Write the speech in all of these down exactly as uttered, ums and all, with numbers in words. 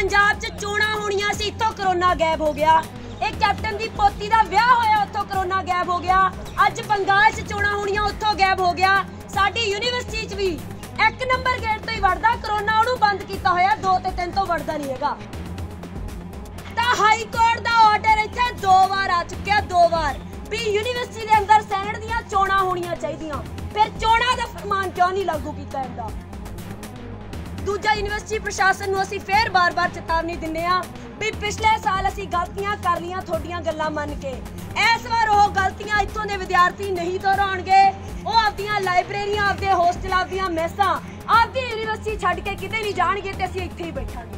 पंजाब च चोणां होणीਆਂ ਸੀ इत्थों करोना गैब हो गया। एक कैप्टन दी पोती दा विआह होया उत्थों करोना गैब हो गया। अज बंगाल च चोणां होणीਆਂ उत्थों गैब हो गया। साडी यूनीवर्सिटी च भी एक नंबर गेट तो ही वड़दा करोना उहनूं बंद कीता होया, दो ते तीन तो वड़दा नहीं हैगा। तां हाई कोर्ट दा आर्डर इत्थे दो बार आ चुक्या, दो बार भी यूनीवर्सिटी दे अंदर सैनेट दीयां चोणां होणीਆਂ चाहीदियां। फिर चोणां दा फरमान क्यों नहीं लागू कीता जांदा? दूजा यूनीवर्सिटी प्रशासन नूं असीं फिर बार बार चेतावनी दिंदे आ भी पिछले साल असीं गलतियां कर लियां थोड़ियां गल्लां मन के, इस बार वो गलतियां इत्थों दे विद्यार्थी नहीं दोहराउणगे। वो आपदियां लाइब्रेरियां, आपदे होस्टल, आपदियां मैसां, आपदी यूनीवर्सिटी छड्ड के किते नहीं जाणगे ते असीं इत्थे ही बैठांगे।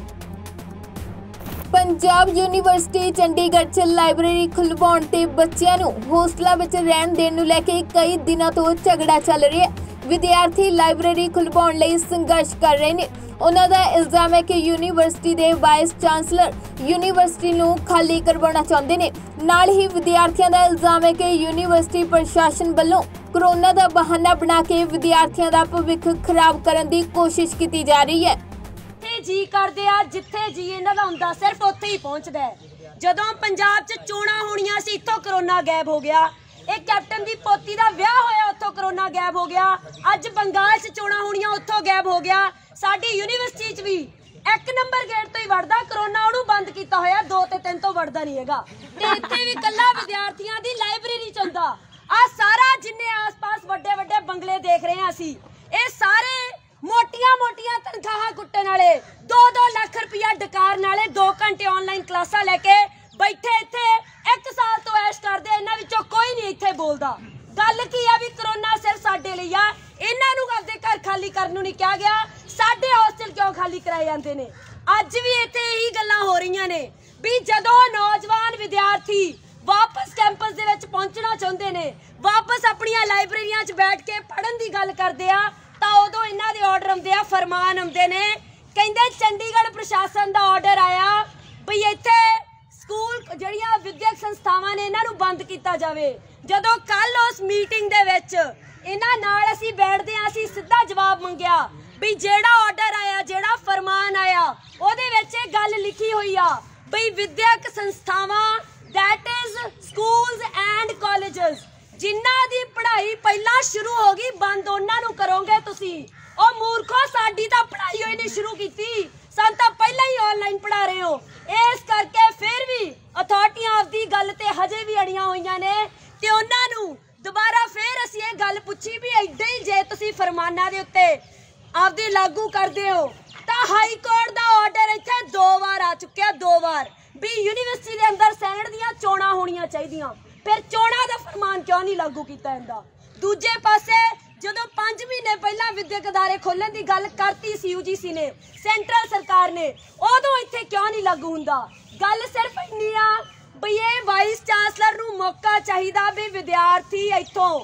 पंजाब यूनीवर्सिटी चंडीगढ़ च लाइब्रेरी खुलवाउण ते बच्चिआं नूं होस्टलां विच रहण देण नूं लैके कई दिनां तो झगड़ा चल रिहा है। विद्यार्थी लाइब्रेरी खुलवाउण लई संघर्ष कर रहे ने। उन्हां दा इल्जाम है कि यूनीवर्सिटी दे वाइस चांसलर यूनीवर्सिटी नूं खाली करवाउणा चाहुंदे ने। नाल ही विद्यार्थियों का इल्जाम है कि यूनीवर्सिटी प्रशासन वालों कोरोना का बहाना बना के विद्यार्थियों का भविख खराब करने की कोशिश की जा रही है। जी करदे आ जिथे जी इन्हां दा हुंदा सिर्फ उत्थे ही पहुंचदा है। जदों पंजाब च चोणां होणीਆਂ ਸੀ इत्थों करोना गैब हो गया। एक कैप्टन दी पोती दा विआह होया उत्थों करोना गैब हो गया। अज बंगाल च चोणां होणीਆਂ उत्थों गैब हो गया। साडी यूनीवर्सिटी च भी एक नंबर गेट तो ही वड़दा करोना उहनूं बंद कीता होया, दो ते तीन तो वड़दा नहीं हैगा। ते इत्थे भी कल्ला विद्यार्थियों दी लाइब्रेरी च हुंदा। आ सारा जिन्ने आस-पास वड्डे वड्डे बंगले देख रहे हैं असीं, ये सारे मोटिया मोटिया तनखाह कुट्टन वाले, दो दो लाख रुपया डकारन वाले, दो घंटे ऑनलाइन क्लासा लैके बैठे इत्थे एक साल तो ऐश करदे। इन्हां विचों कोई नहीं इत्थे बोलदा। गल की आ भी करोना सिर्फ साडे लई आ, इन्हां नूं आपदे घर खाली करन नूं नहीं कहा गया। साडे हॉस्टल क्यों खाली कराए जांदे ने? अज भी इत्थे यही गल्लां हो रहीआं ने भी जदों नौजवान विद्यार्थी वापस कैंपस दे विच पहुंचना चाहुंदे ने, वापस अपणियां लाइब्रेरियां च बैठ के पढ़न दी गल करदे आ, ਤਾਂ ਉਦੋਂ ਇਹਨਾਂ ਦੇ ਆਰਡਰ ਆਉਂਦੇ ਆ, ਫਰਮਾਨ ਆਉਂਦੇ ਨੇ। ਕਹਿੰਦੇ ਚੰਡੀਗੜ੍ਹ ਪ੍ਰਸ਼ਾਸਨ ਦਾ ਆਰਡਰ ਆਇਆ ਵੀ ਇੱਥੇ ਸਕੂਲ ਜਿਹੜੀਆਂ ਵਿਦਿਅਕ ਸੰਸਥਾਵਾਂ ਨੇ ਇਹਨਾਂ ਨੂੰ ਬੰਦ ਕੀਤਾ ਜਾਵੇ। ਜਦੋਂ ਕੱਲ ਉਸ ਮੀਟਿੰਗ ਦੇ ਵਿੱਚ ਇਹਨਾਂ ਨਾਲ ਅਸੀਂ ਬੈਠਦੇ ਆ, ਅਸੀਂ ਸਿੱਧਾ ਜਵਾਬ ਮੰਗਿਆ ਵੀ ਜਿਹੜਾ ਆਰਡਰ ਆਇਆ, ਜਿਹੜਾ ਫਰਮਾਨ ਆਇਆ, ਉਹਦੇ ਵਿੱਚ ਇਹ ਗੱਲ ਲਿਖੀ ਹੋਈ ਆ ਵੀ ਵਿਦਿਅਕ ਸੰਸਥਾਵਾਂ that is schools and colleges जिन्हां दी पढ़ाई पहला शुरू होगी बंद उन्हां नूं करोगे तुसी। ओ मूर्खो, साडी तां पढ़ाई होई नहीं शुरू कीती, सन तां पहला ही ऑनलाइन पढ़ा रहे हो। इस करके फिर भी अथॉरिटियां आपदी गल ते हजे भी अड़ियां होईयां ने ते उन्हां नूं दोबारा फिर असीं इह गल पुछी भी ऐडे ही जे तुसी फरमानां दे उत्ते आपदी लागू करदे हो तां हाई कोर्ट दा आर्डर इत्थे दो बार आ चुक्या, दो बार भी यूनीवर्सिटी दे अंदर सैनेट दीयां चोणां होणीਆਂ ਚਾਹੀਦੀਆਂ। फिर चोणां दा फरमान क्यों नहीं लागू किया जाता? दूजे पासे जदों पांच महीने पहला विद्यक अदारे खोलण की गल करती सी यूजीसी ने, सेंट्रल सरकार ने, उदों इत्थे क्यों नहीं लागू हुंदा? गल सिर्फ इन्नी आ भी ये वाइस चांसलर नूं मौका चाहिदा भी विद्यार्थी इत्थों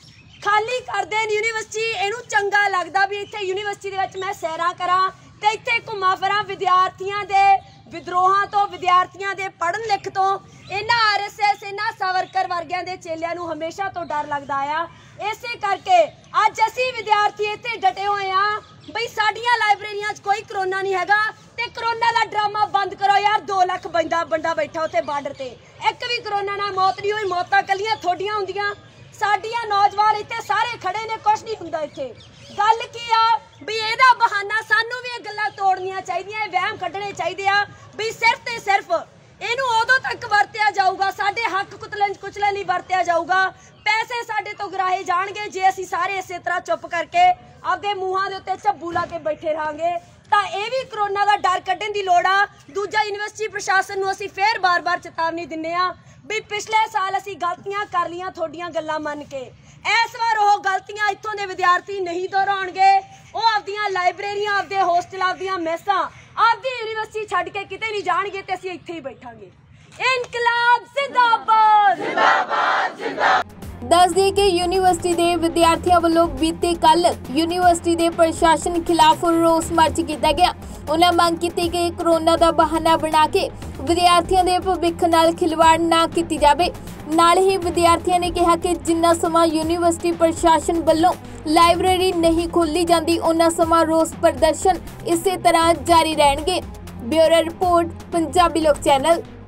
खाली कर देन यूनीवर्सिटी। इहनूं चंगा लगदा भी इत्थे यूनीवर्सिटी दे विच मैं सैरां करां ते इत्थे घुम्मा फिरां विद्यार्थियों के विद्रोहां तो, विद्यार्थियों के पढ़न लिख तो। इन्हां आर एस एस, इन्हां सावरकर वर्गियां दे चेलियां नूं हमेशा तो डर लगदा आया। इसे करके अज असीं विद्यार्थी इत्थे डटे होए आ बई साडियां लाइब्रेरियां च कोई करोना नहीं हैगा ते करोना दा ड्रामा बंद करो यार। दो लख बंदा बंदा बैठा उत्थे बार्डर ते, एक भी करोना नाल मौत नहीं होई। मौतां कल्लियां थोड़ियां हुंदियां, साडियां नौजवान इत्थे सारे खड़े ने, कुछ नहीं हुंदा इत्थे। गल की आ भी इहदा बहाना सानू भी ये गल्लां तोड़नियां चाहीदियां, वहम कड्ढणे चाहीदे आ भी सिर्फ ते सिर्फ इहनूं उदों तक वरतिया जाऊगा, साडे हक कुतलन कुचलन लई वरतिया जाऊगा, पैसे साडे तो गिराए जाणगे जे असीं सारे इसे तरह चुप करके आपदे मूहां दे उत्ते झब्बू ला के बैठे रहांगे। तां इह भी करोना दा डर कड्ढण दी लोड़ आ। दूजा यूनीवर्सिटी प्रशासन नूं असीं फिर बार बार चेतावनी दिंदे आ भी पिछले साल असीं गलतियां कर लियां थोड़ियां गल्लां मन के, इस बार वो गलतियां इत्थों दे विद्यार्थी नहीं दोहराउणगे। वो आपदियां लाइब्रेरियां, आपदे होस्टल, आपदियां मैसां, आपदी यूनीवर्सिटी छड्ड के किते नहीं जाणगे ते असीं इत्थे ही बैठांगे। इनकलाब जिंदाबाद, जिंदाबाद, जिंदाबाद। दस दी कि यूनीवर्सिटी के विद्यार्थियों वालों बीते कल यूनीवर्सिटी के प्रशासन खिलाफ रोस मार्च किया गया। उन्हें मांग की कि कोरोना का बहाना बना के विद्यार्थियों के भविख नाल खिलवाड़ ना की जाए। नाल ही विद्यार्थियों ने कहा कि जिन्ना समा यूनीवर्सिटी प्रशासन वालों लाइब्रेरी नहीं खोली जाती, उन्ना समा रोस प्रदर्शन इसे तरह जारी रहेंगे। ब्यूरो रिपोर्ट पंजाबी लोक चैनल।